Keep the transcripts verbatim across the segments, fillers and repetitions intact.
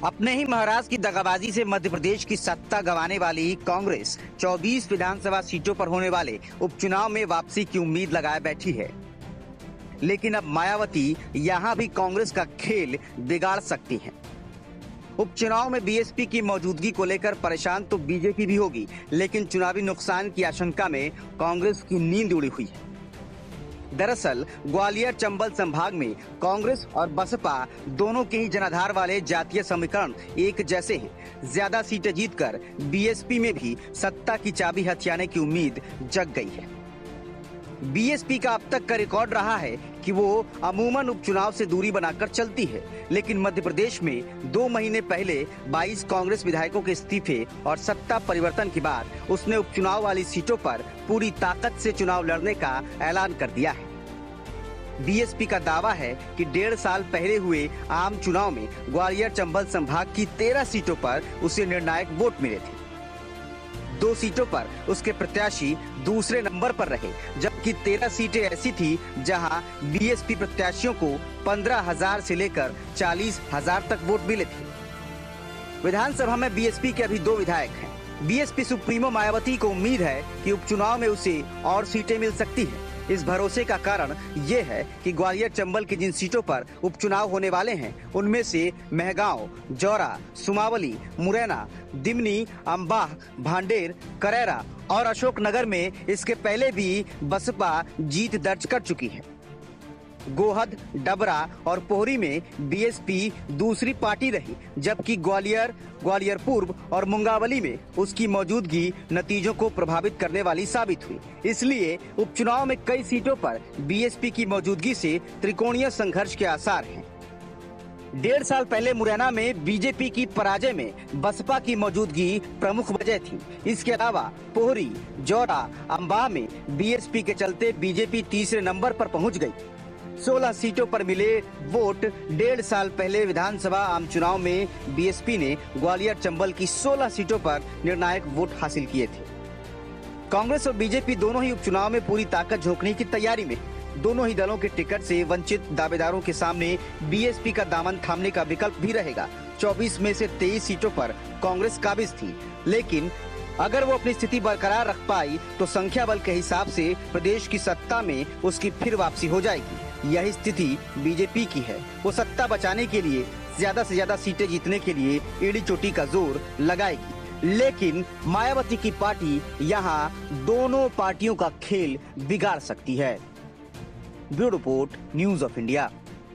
अपने ही महाराष्ट्र की दगाबाजी से मध्य प्रदेश की सत्ता गंवाने वाली कांग्रेस चौबीस विधानसभा सीटों पर होने वाले उपचुनाव में वापसी की उम्मीद लगाए बैठी है। लेकिन अब मायावती यहां भी कांग्रेस का खेल बिगाड़ सकती हैं। उपचुनाव में बीएसपी की मौजूदगी को लेकर परेशान तो बीजेपी भी होगी, लेकिन चुनावी नुकसान की आशंका में कांग्रेस की नींद उड़ी हुई है। दरअसल ग्वालियर चंबल संभाग में कांग्रेस और बसपा दोनों के ही जनाधार वाले जातीय समीकरण एक जैसे हैं। ज्यादा सीटें जीतकर बीएसपी में भी सत्ता की चाबी हथियाने की उम्मीद जग गई है। बीएसपी का अब तक का रिकॉर्ड रहा है कि वो अमूमन उपचुनाव से दूरी बनाकर चलती है, लेकिन मध्य प्रदेश में दो महीने पहले बाईस कांग्रेस विधायकों के इस्तीफे और सत्ता परिवर्तन के बाद उसने उपचुनाव वाली सीटों पर पूरी ताकत से चुनाव लड़ने का ऐलान कर दिया है। बीएसपी का दावा है कि डेढ़ साल पहले हुए आम चुनाव में ग्वालियर चंबल संभाग की तेरह सीटों पर उसे निर्णायक वोट मिले थे। दो सीटों पर उसके प्रत्याशी दूसरे नंबर पर रहे, जबकि तेरह सीटें ऐसी थी जहां बीएसपी प्रत्याशियों को पंद्रह हजार से लेकर चालीस हजार तक वोट मिले थे। विधानसभा में बीएसपी के अभी दो विधायक हैं। बीएसपी सुप्रीमो मायावती को उम्मीद है कि उपचुनाव में उसे और सीटें मिल सकती हैं। इस भरोसे का कारण ये है कि ग्वालियर चंबल की जिन सीटों पर उपचुनाव होने वाले हैं, उनमें से महगांव, जौरा, सुमावली, मुरैना, दिमनी, अंबाह, भांडेर, करेरा और अशोकनगर में इसके पहले भी बसपा जीत दर्ज कर चुकी है। गोहद, डबरा और पोहरी में बीएसपी दूसरी पार्टी रही, जबकि ग्वालियर, ग्वालियर पूर्व और मुंगावली में उसकी मौजूदगी नतीजों को प्रभावित करने वाली साबित हुई। इसलिए उपचुनाव में कई सीटों पर बीएसपी की मौजूदगी से त्रिकोणीय संघर्ष के आसार हैं। डेढ़ साल पहले मुरैना में बीजेपी की पराजय में बसपा की मौजूदगी प्रमुख वजह थी। इसके अलावा पोहरी, जौरा, अंबाह में बीएसपी के चलते बीजेपी तीसरे नंबर पर पहुंच गई। सोलह सीटों पर मिले वोट। डेढ़ साल पहले विधानसभा आम चुनाव में बीएसपी ने ग्वालियर चंबल की सोलह सीटों पर निर्णायक वोट हासिल किए थे। कांग्रेस और बीजेपी दोनों ही उपचुनाव में पूरी ताकत झोंकने की तैयारी में। दोनों ही दलों के टिकट से वंचित दावेदारों के सामने बीएसपी का दामन थामने का विकल्प भी रहेगा। चौबीस में से तेईस सीटों पर कांग्रेस काबिज थी, लेकिन अगर वो अपनी स्थिति बरकरार रख पाई तो संख्या बल के हिसाब से प्रदेश की सत्ता में उसकी फिर वापसी हो जाएगी। यही स्थिति बीजेपी की है। वो सत्ता बचाने के लिए ज्यादा से ज्यादा सीटें जीतने के लिए एड़ी चोटी का जोर लगाएगी, लेकिन मायावती की पार्टी यहाँ दोनों पार्टियों का खेल बिगाड़ सकती है। Bureau report, news of India.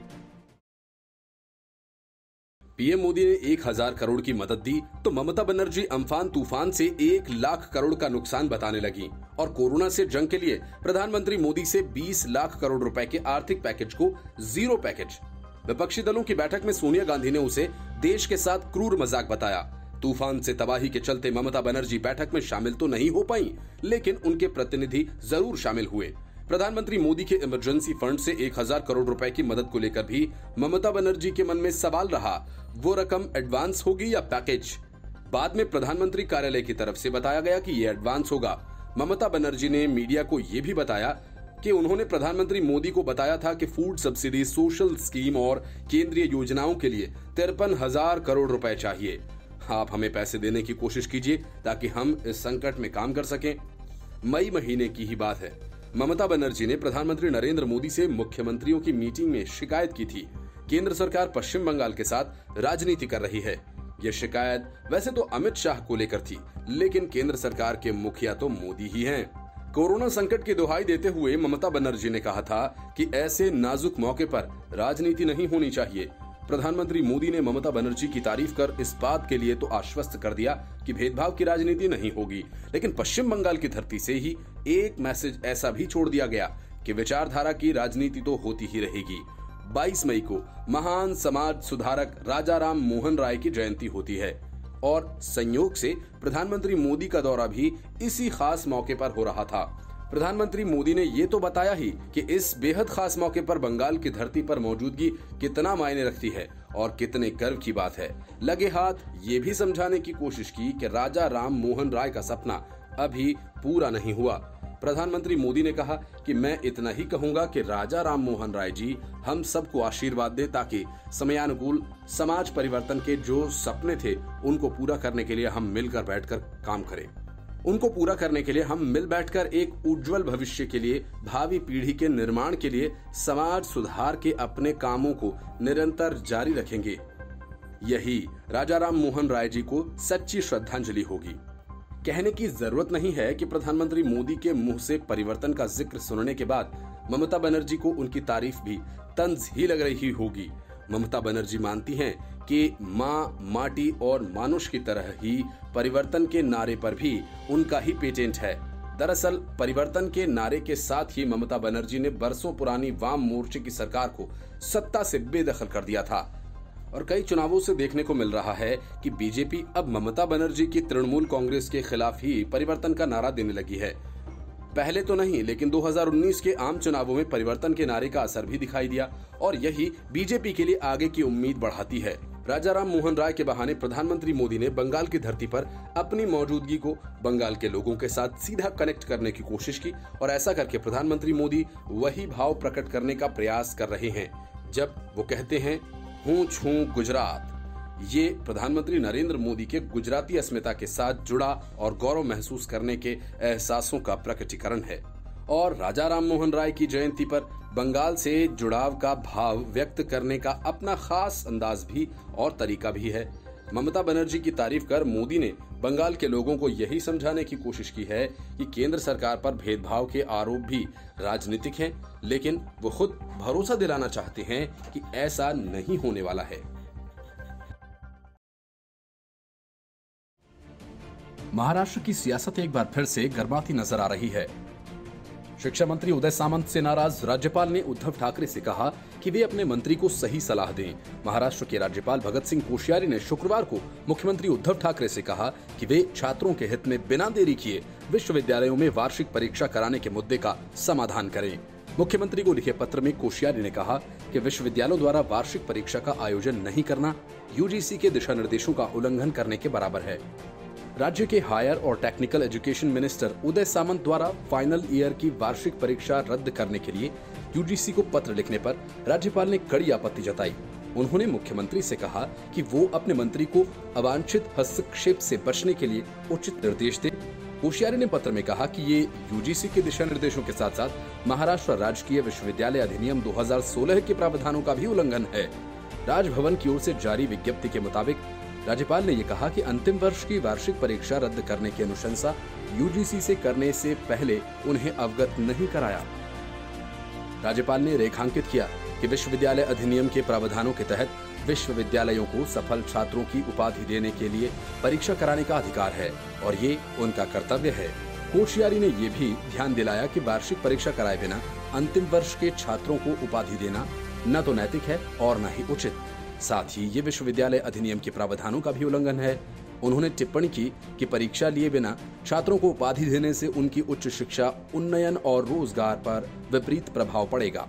PM Modi ने एक हजार करोड़ की मदद दी तो ममता बनर्जी अम्फान तूफान से एक लाख करोड़ का नुकसान बताने लगी और कोरोना से जंग के लिए प्रधानमंत्री मोदी से बीस लाख करोड़ रुपए के आर्थिक पैकेज को जीरो पैकेज। विपक्षी दलों की बैठक में सोनिया गांधी ने उसे देश के साथ क्रूर मजाक बताया। तूफान से तबाही के चलते ममता बनर्जी बैठक में शामिल तो नहीं हो पाई, लेकिन उनके प्रतिनिधि जरूर शामिल हुए। प्रधानमंत्री मोदी के इमरजेंसी फंड से एक हजार करोड़ रुपए की मदद को लेकर भी ममता बनर्जी के मन में सवाल रहा, वो रकम एडवांस होगी या पैकेज। बाद में प्रधानमंत्री कार्यालय की तरफ से बताया गया कि ये एडवांस होगा। ममता बनर्जी ने मीडिया को ये भी बताया कि उन्होंने प्रधानमंत्री मोदी को बताया था कि फूड सब्सिडी, सोशल स्कीम और केंद्रीय योजनाओं के लिए तिरपन हजार करोड़ रुपए चाहिए। आप हमें पैसे देने की कोशिश कीजिए ताकि हम इस संकट में काम कर सकें। मई महीने की ही बात है। ममता बनर्जी ने प्रधानमंत्री नरेंद्र मोदी से मुख्यमंत्रियों की मीटिंग में शिकायत की थी। केंद्र सरकार पश्चिम बंगाल के साथ राजनीति कर रही है। यह शिकायत वैसे तो अमित शाह को लेकर थी, लेकिन केंद्र सरकार के मुखिया तो मोदी ही हैं। कोरोना संकट की दुहाई देते हुए ममता बनर्जी ने कहा था कि ऐसे नाजुक मौके पर राजनीति नहीं होनी चाहिए। प्रधानमंत्री मोदी ने ममता बनर्जी की तारीफ कर इस बात के लिए तो आश्वस्त कर दिया कि भेदभाव की राजनीति नहीं होगी, लेकिन पश्चिम बंगाल की धरती से ही एक मैसेज ऐसा भी छोड़ दिया गया कि विचारधारा की राजनीति तो होती ही रहेगी। बाईस मई को महान समाज सुधारक राजा राम मोहन राय की जयंती होती है और संयोग से प्रधानमंत्री मोदी का दौरा भी इसी खास मौके पर हो रहा था। प्रधानमंत्री मोदी ने ये तो बताया ही कि इस बेहद खास मौके पर बंगाल की धरती पर मौजूदगी कितना मायने रखती है और कितने गर्व की बात है। लगे हाथ ये भी समझाने की कोशिश की कि राजा राम मोहन राय का सपना अभी पूरा नहीं हुआ। प्रधानमंत्री मोदी ने कहा कि मैं इतना ही कहूंगा कि राजा राम मोहन राय जी हम सबको आशीर्वाद दें ताकि समयानुकूल समाज परिवर्तन के जो सपने थे उनको पूरा करने के लिए हम मिलकर बैठकर काम करें। उनको पूरा करने के लिए हम मिल बैठकर एक उज्जवल भविष्य के लिए, भावी पीढ़ी के निर्माण के लिए, समाज सुधार के अपने कामों को निरंतर जारी रखेंगे। यही राजा राम मोहन राय जी को सच्ची श्रद्धांजलि होगी। कहने की जरूरत नहीं है कि प्रधानमंत्री मोदी के मुंह से परिवर्तन का जिक्र सुनने के बाद ममता बनर्जी को उनकी तारीफ भी तंज ही लग रही होगी। ममता बनर्जी मानती हैं कि माँ, माटी और मानुष की तरह ही परिवर्तन के नारे पर भी उनका ही पेटेंट है। दरअसल परिवर्तन के नारे के साथ ही ममता बनर्जी ने बरसों पुरानी वाम मोर्चे की सरकार को सत्ता से बेदखल कर दिया था और कई चुनावों से देखने को मिल रहा है कि बीजेपी अब ममता बनर्जी की तृणमूल कांग्रेस के खिलाफ ही परिवर्तन का नारा देने लगी है। पहले तो नहीं, लेकिन दो हज़ार उन्नीस के आम चुनावों में परिवर्तन के नारे का असर भी दिखाई दिया और यही बीजेपी के लिए आगे की उम्मीद बढ़ाती है। राजा राम मोहन राय के बहाने प्रधानमंत्री मोदी ने बंगाल की धरती पर अपनी मौजूदगी को बंगाल के लोगों के साथ सीधा कनेक्ट करने की कोशिश की और ऐसा करके प्रधानमंत्री मोदी वही भाव प्रकट करने का प्रयास कर रहे हैं जब वो कहते हैं हूं छू गुजरात। ये प्रधानमंत्री नरेंद्र मोदी के गुजराती अस्मिता के साथ जुड़ा और गौरव महसूस करने के एहसासों का प्रकटीकरण है और राजा राम मोहन राय की जयंती पर बंगाल से जुड़ाव का भाव व्यक्त करने का अपना खास अंदाज भी और तरीका भी है। ममता बनर्जी की तारीफ कर मोदी ने बंगाल के लोगों को यही समझाने की कोशिश की है कि केंद्र सरकार पर भेदभाव के आरोप भी राजनीतिक हैं, लेकिन वो खुद भरोसा दिलाना चाहते हैं कि ऐसा नहीं होने वाला है। महाराष्ट्र की सियासत एक बार फिर से गर्माती नजर आ रही है। शिक्षा मंत्री उदय सामंत से नाराज राज्यपाल ने उद्धव ठाकरे से कहा कि वे अपने मंत्री को सही सलाह दें। महाराष्ट्र के राज्यपाल भगत सिंह कोश्यारी ने शुक्रवार को मुख्यमंत्री उद्धव ठाकरे से कहा कि वे छात्रों के हित में बिना देरी किए विश्वविद्यालयों में वार्षिक परीक्षा कराने के मुद्दे का समाधान करें। मुख्यमंत्री को लिखे पत्र में कोश्यारी ने कहा कि विश्वविद्यालयों द्वारा वार्षिक परीक्षा का आयोजन नहीं करना यूजीसी के दिशा निर्देशों का उल्लंघन करने के बराबर है। राज्य के हायर और technical education minister Uday Samant द्वारा फाइनल ईयर की वार्षिक परीक्षा रद्द करने के लिए यूजीसी को पत्र लिखने पर राज्यपाल ने कड़ी आपत्ति जताई। उन्होंने मुख्यमंत्री से कहा कि वो अपने मंत्री को अवांछित हस्तक्षेप से बचने के लिए उचित निर्देश दें। कोश्यारी ने पत्र में कहा कि ये यूजीसी के दिशा निर्देशों के साथ साथ महाराष्ट्र राजकीय विश्वविद्यालय अधिनियम दो हज़ार सोलह के प्रावधानों का भी उल्लंघन है। राजभवन की ओर से जारी विज्ञप्ति के मुताबिक राज्यपाल ने यह कहा कि अंतिम वर्ष की वार्षिक परीक्षा रद्द करने की अनुशंसा यूजीसी से करने से पहले उन्हें अवगत नहीं कराया। राज्यपाल ने रेखांकित किया कि विश्वविद्यालय अधिनियम के प्रावधानों के तहत विश्वविद्यालयों को सफल छात्रों की उपाधि देने के लिए परीक्षा कराने का अधिकार है और ये उनका कर्तव्य है। कोश्यारी ने ये भी ध्यान दिलाया कि वार्षिक परीक्षा कराए बिना अंतिम वर्ष के छात्रों को उपाधि देना न तो नैतिक है और न ही उचित, साथ ही ये विश्वविद्यालय अधिनियम के प्रावधानों का भी उल्लंघन है। उन्होंने टिप्पणी की कि परीक्षा लिए बिना छात्रों को उपाधि देने से उनकी उच्च शिक्षा, उन्नयन और रोजगार पर विपरीत प्रभाव पड़ेगा।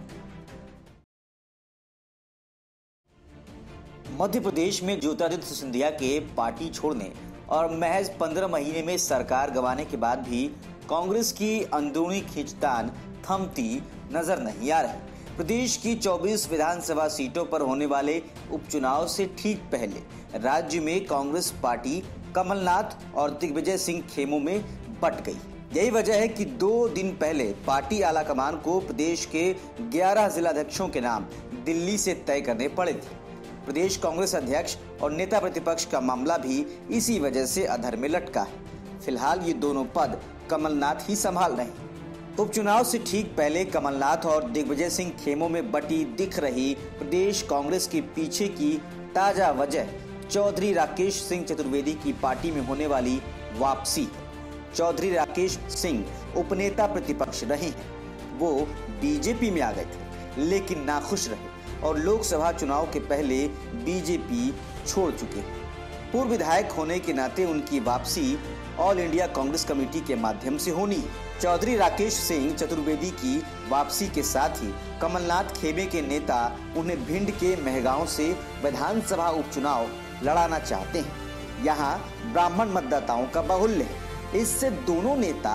मध्य प्रदेश में ज्योतिरादित्य सिंधिया के पार्टी छोड़ने और महज पंद्रह महीने में सरकार गंवाने के बाद भी कांग्रेस की अंदरूनी खींचतान थमती नजर नहीं आ रही। प्रदेश की चौबीस विधानसभा सीटों पर होने वाले उपचुनाव से ठीक पहले राज्य में कांग्रेस पार्टी कमलनाथ और दिग्विजय सिंह खेमों में बंट गई। यही वजह है कि दो दिन पहले पार्टी आलाकमान को प्रदेश के ग्यारह जिलाध्यक्षों के नाम दिल्ली से तय करने पड़े थे। प्रदेश कांग्रेस अध्यक्ष और नेता प्रतिपक्ष का मामला भी इसी वजह से अधर में लटका है। फिलहाल ये दोनों पद कमलनाथ ही संभाल रहे हैं। उपचुनाव से ठीक पहले कमलनाथ और दिग्विजय सिंह खेमों में बटी दिख रही प्रदेश कांग्रेस के पीछे की ताजा वजह चौधरी राकेश सिंह चतुर्वेदी की पार्टी में होने वाली वापसी। चौधरी राकेश सिंह उपनेता प्रतिपक्ष रहे हैं। वो बीजेपी में आ गए थे लेकिन नाखुश रहे और लोकसभा चुनाव के पहले बीजेपी छोड़ चुके हैं। पूर्व विधायक होने के नाते उनकी वापसी ऑल इंडिया कांग्रेस कमेटी के माध्यम से होनी है। चौधरी राकेश सिंह चतुर्वेदी की वापसी के साथ ही कमलनाथ खेमे के नेता उन्हें भिंड के मेहगांव से विधानसभा उपचुनाव लड़ाना चाहते हैं। यहाँ ब्राह्मण मतदाताओं का बाहुल्य है। इससे दोनों नेता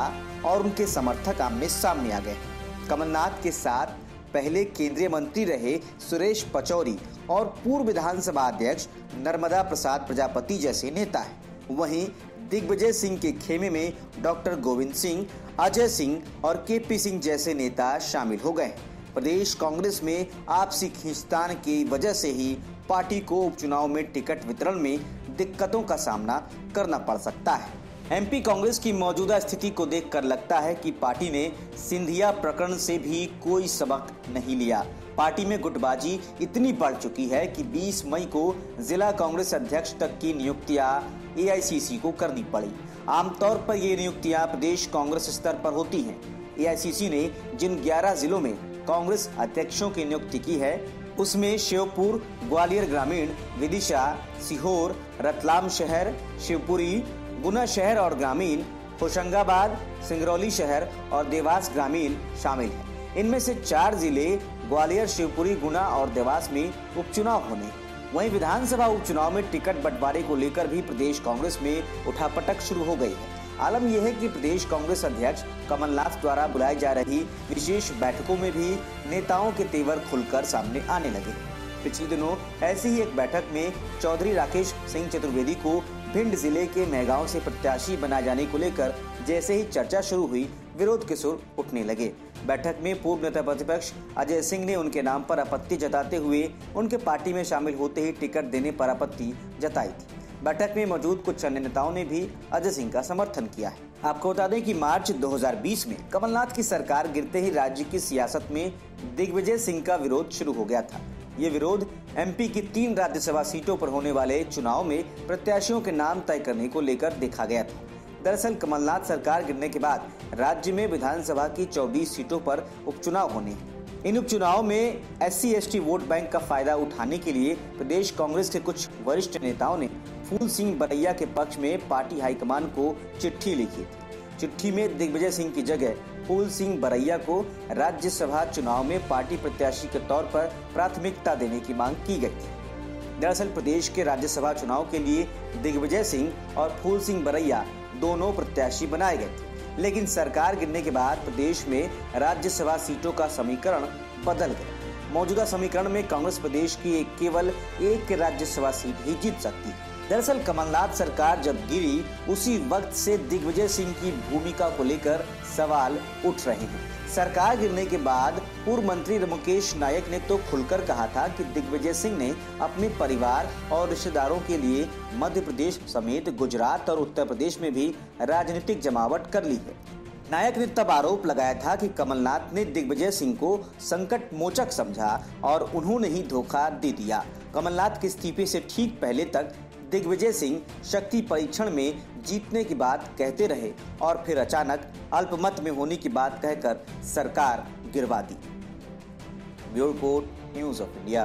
और उनके समर्थक आमने सामने आ गए। कमलनाथ के साथ पहले केंद्रीय मंत्री रहे सुरेश पचौरी और पूर्व विधानसभा अध्यक्ष नर्मदा प्रसाद प्रजापति जैसे नेता हैं। वहीं दिग्विजय सिंह के खेमे में डॉक्टर गोविंद सिंह, अजय सिंह और के पी सिंह जैसे नेता शामिल हो गए। प्रदेश कांग्रेस में आपसी खींचतान की वजह से ही पार्टी को उपचुनाव में टिकट वितरण में दिक्कतों का सामना करना पड़ सकता है। एमपी कांग्रेस की मौजूदा स्थिति को देखकर लगता है कि पार्टी ने सिंधिया प्रकरण से भी कोई सबक नहीं लिया। पार्टी में गुटबाजी इतनी बढ़ चुकी है कि बीस मई को जिला कांग्रेस अध्यक्ष तक की नियुक्तियां ए आई सी सी को करनी पड़ी। आमतौर पर ये नियुक्तियां प्रदेश कांग्रेस स्तर पर होती हैं। ए आई सी सी ने जिन ग्यारह जिलों में कांग्रेस अध्यक्षों की नियुक्ति की है उसमें श्योपुर, ग्वालियर ग्रामीण, विदिशा, सीहोर, रतलाम शहर, शिवपुरी, गुना शहर और ग्रामीण, होशंगाबाद, सिंगरौली शहर और देवास ग्रामीण शामिल हैं। इनमें से चार जिले ग्वालियर, शिवपुरी, गुना और देवास में उपचुनाव होने। वहीं विधानसभा उपचुनाव में टिकट बंटवारे को लेकर भी प्रदेश कांग्रेस में उठापटक शुरू हो गई है। आलम यह है कि प्रदेश कांग्रेस अध्यक्ष कमलनाथ द्वारा बुलाई जा रही विशेष बैठकों में भी नेताओं के तेवर खुलकर सामने आने लगे। पिछले दिनों ऐसी ही एक बैठक में चौधरी राकेश सिंह चतुर्वेदी को भिंड जिले के मेहगांव से प्रत्याशी बनाए जाने को लेकर जैसे ही चर्चा शुरू हुई, विरोध के सुर उठने लगे। बैठक में पूर्व नेता प्रतिपक्ष अजय सिंह ने उनके नाम पर आपत्ति जताते हुए उनके पार्टी में शामिल होते ही टिकट देने पर आपत्ति जताई थी। बैठक में मौजूद कुछ अन्य नेताओं ने भी अजय सिंह का समर्थन किया है। आपको बता दें कि मार्च दो हज़ार बीस में कमलनाथ की सरकार गिरते ही राज्य की सियासत में दिग्विजय सिंह का विरोध शुरू हो गया था। ये विरोध एमपी की तीन राज्यसभा सीटों पर होने वाले चुनाव में प्रत्याशियों के नाम तय करने को लेकर देखा गया था। दरअसल कमलनाथ सरकार गिरने के बाद राज्य में विधानसभा की चौबीस सीटों पर उपचुनाव होने हैं। इन उपचुनाव में S C S T vote bank का फायदा उठाने के लिए प्रदेश कांग्रेस के कुछ वरिष्ठ नेताओं ने फूल सिंह बरैया के पक्ष में पार्टी हाईकमान को चिट्ठी लिखी थी। चिट्ठी में दिग्विजय सिंह की जगह फूल सिंह बरैया को राज्यसभा चुनाव में पार्टी प्रत्याशी के तौर पर प्राथमिकता देने की मांग की गई थी। दरअसल प्रदेश के राज्यसभा चुनाव के लिए दिग्विजय सिंह और फूल सिंह बरैया दोनों प्रत्याशी बनाए गए थे, लेकिन सरकार गिरने के बाद प्रदेश में राज्यसभा सीटों का समीकरण बदल गया। मौजूदा समीकरण में कांग्रेस प्रदेश की एक केवल एक राज्यसभा सीट ही जीत सकती है। दरअसल कमलनाथ सरकार जब गिरी उसी वक्त से दिग्विजय सिंह की भूमिका को लेकर सवाल उठ रहे हैं। सरकार गिरने के बाद पूर्व मंत्री मुकेश नायक ने तो खुलकर कहा था कि दिग्विजय सिंह ने अपने परिवार और रिश्तेदारों के लिए मध्य प्रदेश समेत गुजरात और उत्तर प्रदेश में भी राजनीतिक जमावट कर ली है। नायक ने तब आरोप लगाया था कि कमलनाथ ने दिग्विजय सिंह को संकट मोचक समझा और उन्होंने ही धोखा दे दिया। कमलनाथ के इस्तीफे से ठीक पहले तक दिग्विजय सिंह शक्ति परीक्षण में जीतने की बात कहते रहे और फिर अचानक अल्पमत में होने की बात कहकर सरकार गिरवा दी। Bureau report, news of India.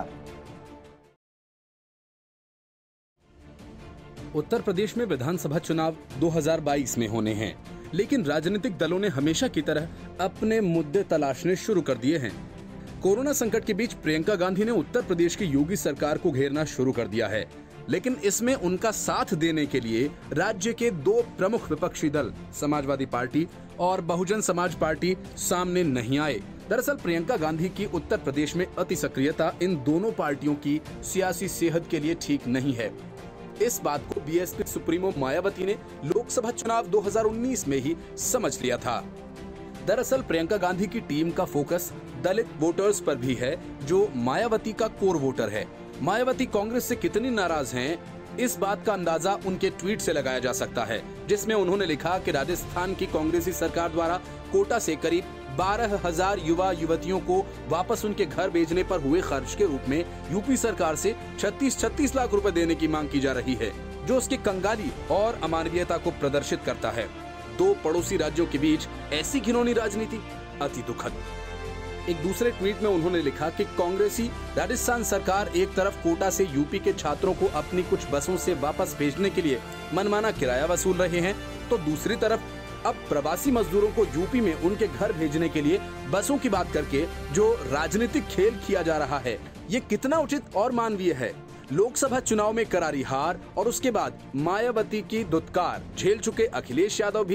Uttar Pradesh में विधानसभा चुनाव दो हज़ार बाईस में होने हैं, लेकिन राजनीतिक दलों ने हमेशा की तरह अपने मुद्दे तलाशने शुरू कर दिए हैं। कोरोना संकट के बीच प्रियंका गांधी ने उत्तर प्रदेश की योगी सरकार को घेरना शुरू कर दिया है, लेकिन इसमें उनका साथ देने के लिए राज्य के दो प्रमुख विपक्षी दल समाजवादी पार्टी और बहुजन समाज पार्टी सामने नहीं आए। दरअसल प्रियंका गांधी की उत्तर प्रदेश में अति सक्रियता इन दोनों पार्टियों की सियासी सेहत के लिए ठीक नहीं है। इस बात को बी एस पी सुप्रीमो मायावती ने लोकसभा चुनाव दो हज़ार उन्नीस में ही समझ लिया था। दरअसल प्रियंका गांधी की टीम का फोकस दलित वोटर्स पर भी है, जो मायावती का कोर वोटर है। मायावती कांग्रेस से कितनी नाराज हैं, इस बात का अंदाजा उनके ट्वीट से लगाया जा सकता है, जिसमें उन्होंने लिखा कि राजस्थान की कांग्रेसी सरकार द्वारा कोटा से करीब बारह हजार युवा युवतियों को वापस उनके घर भेजने पर हुए खर्च के रूप में यूपी सरकार से छत्तीस छत्तीस लाख रुपए देने की मांग की जा रही है, जो उसकी कंगाली और अमानवीयता को प्रदर्शित करता है। दो पड़ोसी राज्यों के बीच ऐसी घिनौनी राजनीति अति दुखद। एक दूसरे ट्वीट में उन्होंने लिखा कि कांग्रेसी राजस्थान सरकार एक तरफ कोटा से यूपी के छात्रों को अपनी कुछ बसों से वापस भेजने के लिए मनमाना किराया वसूल रहे हैं, तो दूसरी तरफ अब प्रवासी मजदूरों को यूपी में उनके घर भेजने के लिए बसों की बात करके जो राजनीतिक खेल किया जा रहा है, ये कितना उचित और मानवीय है। लोकसभा चुनाव में करारी हार और उसके बाद मायावती की दुत्कार झेल चुके अखिलेश यादव भी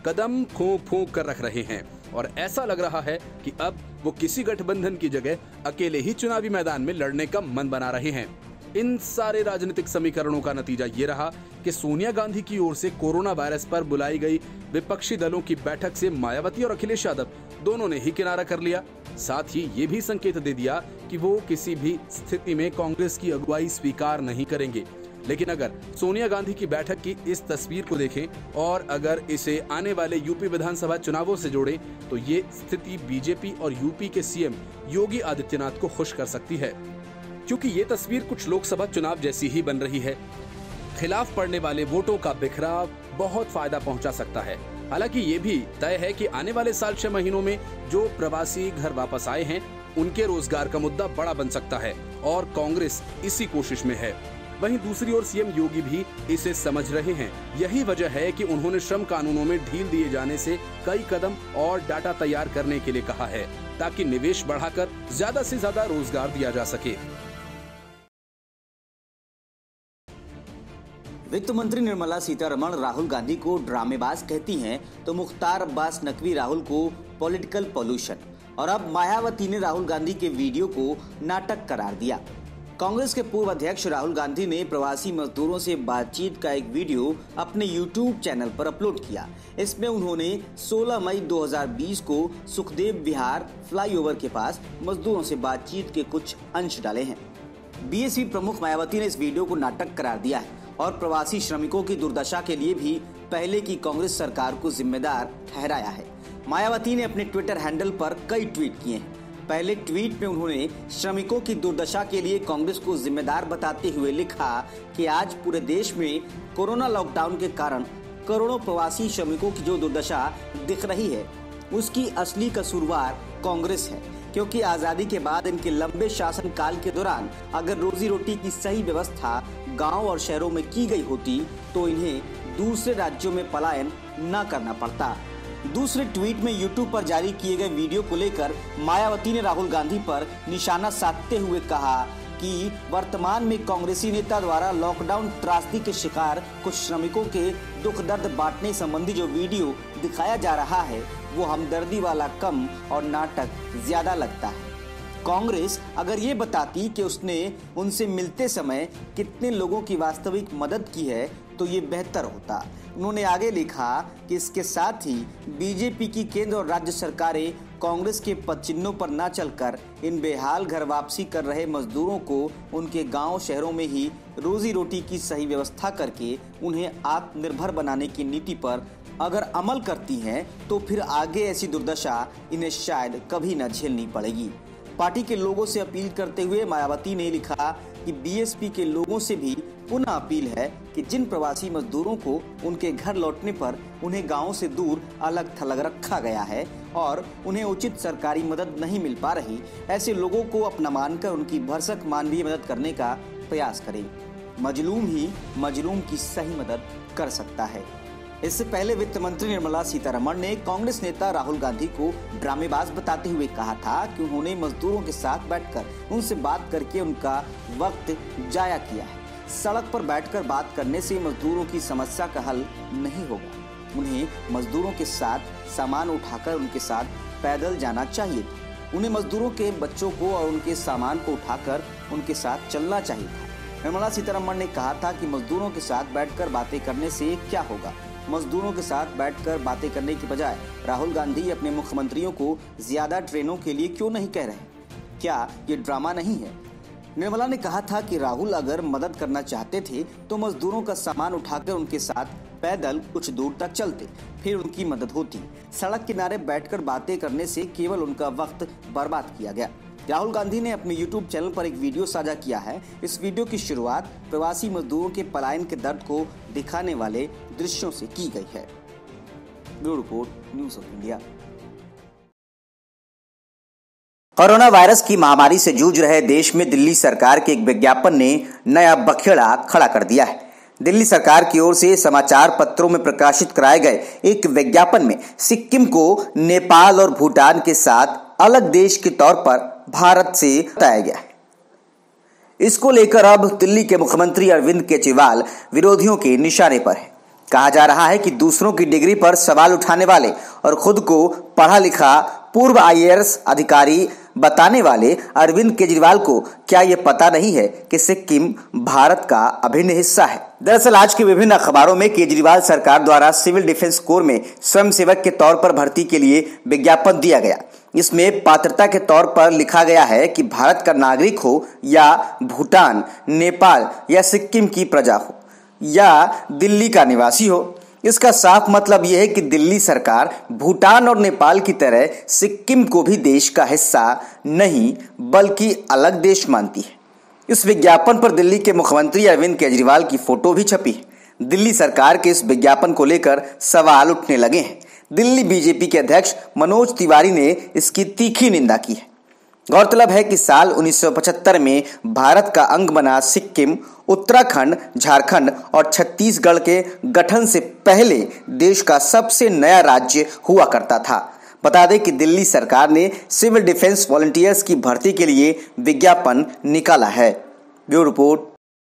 कदम फूंक फूंक कर रख रहे हैं और ऐसा लग रहा है कि अब वो किसी गठबंधन की जगह अकेले ही चुनावी मैदान में लड़ने का मन बना रहे हैं। इन सारे राजनीतिक समीकरणों का नतीजा ये रहा कि सोनिया गांधी की ओर से कोरोना वायरस पर बुलाई गई विपक्षी दलों की बैठक से मायावती और अखिलेश यादव दोनों ने ही किनारा कर लिया। साथ ही ये भी संकेत दे दिया कि वो किसी भी स्थिति में कांग्रेस की अगुवाई स्वीकार नहीं करेंगे। लेकिन अगर सोनिया गांधी की बैठक की इस तस्वीर को देखें और अगर इसे आने वाले यूपी विधानसभा चुनावों से जोड़ें तो ये स्थिति बीजेपी और यूपी के सीएम योगी आदित्यनाथ को खुश कर सकती है, क्योंकि ये तस्वीर कुछ लोकसभा चुनाव जैसी ही बन रही है। खिलाफ पड़ने वाले वोटों का बिखराव बहुत फायदा पहुंचा सकता है। हालांकि ये भी तय है कि आने वाले साल छह महीनों में जो प्रवासी घर वापस आए हैं उनके रोजगार का मुद्दा बड़ा बन सकता है और कांग्रेस इसी कोशिश में है। वहीं दूसरी ओर सीएम योगी भी इसे समझ रहे हैं। यही वजह है कि उन्होंने श्रम कानूनों में ढील दिए जाने से कई कदम और डाटा तैयार करने के लिए कहा है, ताकि निवेश बढ़ाकर ज्यादा से ज्यादा रोजगार दिया जा सके। वित्त मंत्री निर्मला सीतारमण राहुल गांधी को ड्रामेबाज कहती हैं तो मुख्तार अब्बास नकवी राहुल को पॉलिटिकल पॉल्यूशन, और अब मायावती ने राहुल गांधी के वीडियो को नाटक करार दिया। कांग्रेस के पूर्व अध्यक्ष राहुल गांधी ने प्रवासी मजदूरों से बातचीत का एक वीडियो अपने यूट्यूब चैनल पर अपलोड किया। इसमें उन्होंने सोलह मई दो हज़ार बीस को सुखदेव विहार फ्लाईओवर के पास मजदूरों से बातचीत के कुछ अंश डाले हैं। बीएसपी प्रमुख मायावती ने इस वीडियो को नाटक करार दिया है और प्रवासी श्रमिकों की दुर्दशा के लिए भी पहले की कांग्रेस सरकार को जिम्मेदार ठहराया है। मायावती ने अपने ट्विटर हैंडल पर कई ट्वीट किए हैं। पहले ट्वीट में उन्होंने श्रमिकों की दुर्दशा के लिए कांग्रेस को जिम्मेदार बताते हुए लिखा कि आज पूरे देश में कोरोना लॉकडाउन के कारण करोड़ों प्रवासी श्रमिकों की जो दुर्दशा दिख रही है उसकी असली कसूरवार कांग्रेस है, क्योंकि आजादी के बाद इनके लंबे शासन काल के दौरान अगर रोजी रोटी की सही व्यवस्था गांव और शहरों में की गई होती तो इन्हें दूसरे राज्यों में पलायन न करना पड़ता। दूसरे ट्वीट में यूट्यूब पर जारी किए गए वीडियो को लेकर मायावती ने राहुल गांधी पर निशाना साधते हुए कहा कि वर्तमान में कांग्रेसी नेता द्वारा लॉकडाउन त्रासदी के शिकार कुछ श्रमिकों के दुख दर्द बांटने संबंधी जो वीडियो दिखाया जा रहा है वो हमदर्दी वाला कम और नाटक ज्यादा लगता है। कांग्रेस अगर ये बताती कि उसने उनसे मिलते समय कितने लोगों की वास्तविक मदद की है तो ये बेहतर होता। उन्होंने आगे लिखा कि इसके साथ ही बीजेपी की केंद्र और राज्य सरकारें कांग्रेस के पदचिन्हों पर न चलकर इन बेहाल घर वापसी कर रहे मजदूरों को उनके गांव शहरों में ही रोजी रोटी की सही व्यवस्था करके उन्हें आत्मनिर्भर बनाने की नीति पर अगर अमल करती हैं तो फिर आगे ऐसी दुर्दशा इन्हें शायद कभी न झेलनी पड़ेगी। पार्टी के लोगों से अपील करते हुए मायावती ने लिखा कि बीएसपी के लोगों से भी पुनः अपील है कि जिन प्रवासी मजदूरों को उनके घर लौटने पर उन्हें गांवों से दूर अलग थलग रखा गया है और उन्हें उचित सरकारी मदद नहीं मिल पा रही, ऐसे लोगों को अपना मानकर उनकी भरसक मानवीय मदद करने का प्रयास करें। मजलूम ही मजलूम की सही मदद कर सकता है। इससे पहले वित्त मंत्री निर्मला सीतारमण ने कांग्रेस नेता राहुल गांधी को ड्रामेबाज बताते हुए कहा था कि उन्होंने मजदूरों के साथ बैठकर उनसे बात करके उनका वक्त जाया किया है। सड़क पर बैठकर बात करने से मजदूरों की समस्या का हल नहीं होगा। उन्हें मजदूरों के साथ सामान उठाकर उनके साथ पैदल जाना चाहिए। उन्हें मजदूरों के बच्चों को और उनके सामान को उठाकर उनके साथ चलना चाहिए था। निर्मला सीतारमण ने कहा था कि मजदूरों के साथ बैठकर बातें करने से क्या होगा। मजदूरों के साथ बैठकर बातें करने की बजाय राहुल गांधी अपने मुख्यमंत्रियों को ज्यादा ट्रेनों के लिए क्यों नहीं कह रहे? क्या ये ड्रामा नहीं है? निर्मला ने कहा था कि राहुल अगर मदद करना चाहते थे तो मजदूरों का सामान उठाकर उनके साथ पैदल कुछ दूर तक चलते, फिर उनकी मदद होती। सड़क किनारे बैठकर बातें करने से केवल उनका वक्त बर्बाद किया गया। राहुल गांधी ने अपने यूट्यूब चैनल पर एक वीडियो साझा किया है। इस वीडियो की शुरुआत प्रवासी मजदूरों के पलायन के दर्द को दिखाने वाले दृश्यों से की गई है। Bureau report, news of India. Corona virus की महामारी से जूझ रहे देश में दिल्ली सरकार के एक विज्ञापन ने नया बखेड़ा खड़ा कर दिया है। दिल्ली सरकार की ओर से समाचार पत्रों में प्रकाशित कराए गए एक विज्ञापन में सिक्किम को नेपाल और भूटान के साथ अलग देश के तौर पर भारत से बताया गया है। इसको लेकर अब दिल्ली के मुख्यमंत्री अरविंद केजरीवाल विरोधियों के निशाने पर है। कहा जा रहा है कि दूसरों की डिग्री पर सवाल उठाने वाले और खुद को पढ़ा लिखा पूर्व आई ए एस अधिकारी बताने वाले अरविंद केजरीवाल को क्या ये पता नहीं है कि सिक्किम भारत का अभिन्न हिस्सा है। दरअसल आज के विभिन्न अखबारों में केजरीवाल सरकार द्वारा सिविल डिफेंस कोर में स्वयंसेवक के तौर पर भर्ती के लिए विज्ञापन दिया गया। इसमें पात्रता के तौर पर लिखा गया है कि भारत का नागरिक हो या भूटान, नेपाल या सिक्किम की प्रजा हो या दिल्ली का निवासी हो। इसका साफ मतलब यह है कि दिल्ली सरकार भूटान और नेपाल की तरह सिक्किम को भी देश का हिस्सा नहीं बल्कि अलग देश मानती है। इस विज्ञापन पर दिल्ली के मुख्यमंत्री अरविंद केजरीवाल की फोटो भी छपी है। दिल्ली सरकार के इस विज्ञापन को लेकर सवाल उठने लगे हैं। दिल्ली बी जे पी के अध्यक्ष मनोज तिवारी ने इसकी तीखी निंदा की है। गौरतलब है कि साल उन्नीस सौ पचहत्तर में भारत का अंग बना सिक्किम उत्तराखंड, झारखंड और छत्तीसगढ़ के गठन से पहले देश का सबसे नया राज्य हुआ करता था। बता दें कि दिल्ली सरकार ने सिविल डिफेंस वॉलंटियर्स की भर्ती के लिए विज्ञापन निकाला है। Bureau report.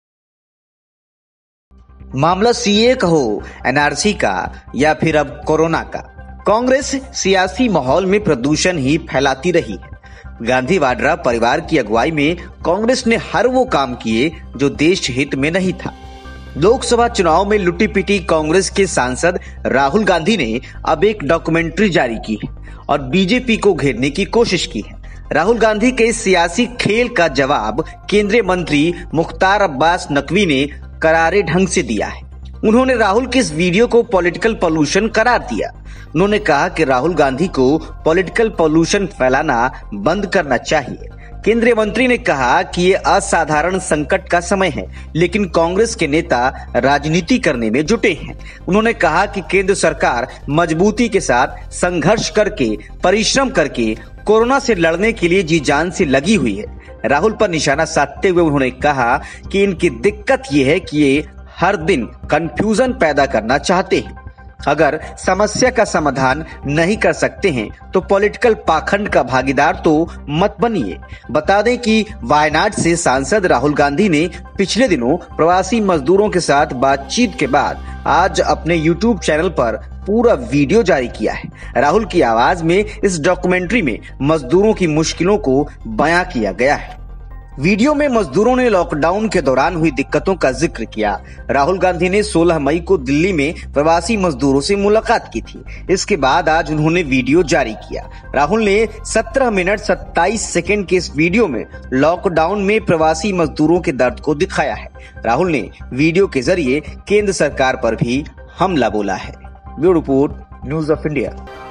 मामला सी ए का हो, एन आर सी का या फिर अब कोरोना का, कांग्रेस सियासी माहौल में प्रदूषण ही फैलाती रही है। गांधी वाड्रा परिवार की अगुवाई में कांग्रेस ने हर वो काम किए जो देश हित में नहीं था। लोकसभा चुनाव में लुटी पिटी कांग्रेस के सांसद राहुल गांधी ने अब एक डॉक्यूमेंट्री जारी की है और बी जे पी को घेरने की कोशिश की है। राहुल गांधी के इस सियासी खेल का जवाब केंद्रीय मंत्री मुख्तार अब्बास नकवी ने करारे ढंग से दिया है। उन्होंने राहुल के इस वीडियो को पॉलिटिकल पॉल्यूशन करार दिया। उन्होंने कहा कि राहुल गांधी को पॉलिटिकल पॉल्यूशन फैलाना बंद करना चाहिए। केंद्रीय मंत्री ने कहा कि ये असाधारण संकट का समय है, लेकिन कांग्रेस के नेता राजनीति करने में जुटे हैं। उन्होंने कहा कि केंद्र सरकार मजबूती के साथ संघर्ष करके, परिश्रम करके कोरोना से लड़ने के लिए जी जान से लगी हुई है। राहुल पर निशाना साधते हुए उन्होंने कहा कि इनकी दिक्कत ये है कि ये हर दिन कंफ्यूजन पैदा करना चाहते हैं। अगर समस्या का समाधान नहीं कर सकते हैं तो पॉलिटिकल पाखंड का भागीदार तो मत बनिए। बता दें कि वायनाड से सांसद राहुल गांधी ने पिछले दिनों प्रवासी मजदूरों के साथ बातचीत के बाद आज अपने यूट्यूब चैनल पर पूरा वीडियो जारी किया है। राहुल की आवाज में इस डॉक्यूमेंट्री में मजदूरों की मुश्किलों को बयां किया गया है। वीडियो में मजदूरों ने लॉकडाउन के दौरान हुई दिक्कतों का जिक्र किया। राहुल गांधी ने सोलह मई को दिल्ली में प्रवासी मजदूरों से मुलाकात की थी। इसके बाद आज उन्होंने वीडियो जारी किया। राहुल ने सत्रह मिनट सत्ताईस सेकंड के इस वीडियो में लॉकडाउन में प्रवासी मजदूरों के दर्द को दिखाया है। राहुल ने वीडियो के जरिए केंद्र सरकार पर भी हमला बोला है। Bureau report, news of India.